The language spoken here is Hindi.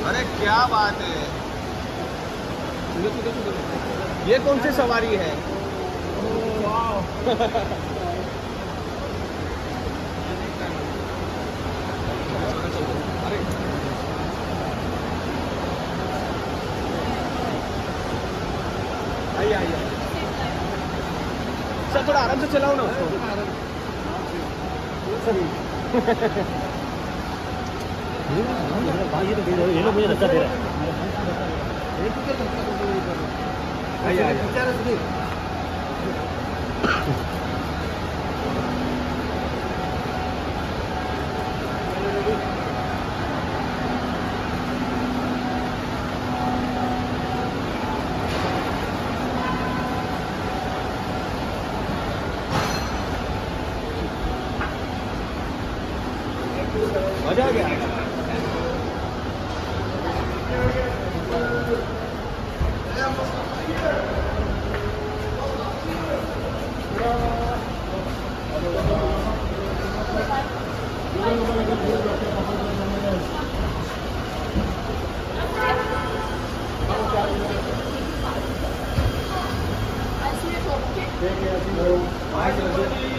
अरे क्या बात है, ये कौन सी सवारी है? अरे आइए आइए सर, थोड़ा आराम से चलाओ ना उसको। ये लोग मुझे धक्का दे रहा है। आइए आइए मजा आ गया। Así es, ¿por qué?